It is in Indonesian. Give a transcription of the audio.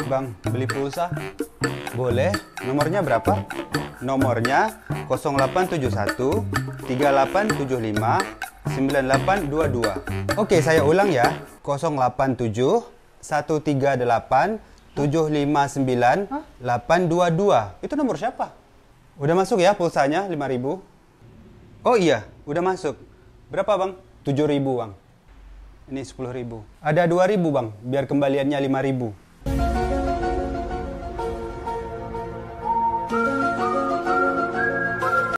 Bang, beli pulsa? Boleh. Nomornya berapa? Nomornya 0871 3875 9822. Oke, saya ulang ya. 087 138 759 822. Itu nomor siapa? Udah masuk ya pulsanya 5.000? Oh iya, udah masuk. Berapa, Bang? 7.000, Bang. Ini 10.000. Ada 2.000, Bang, biar kembaliannya 5.000.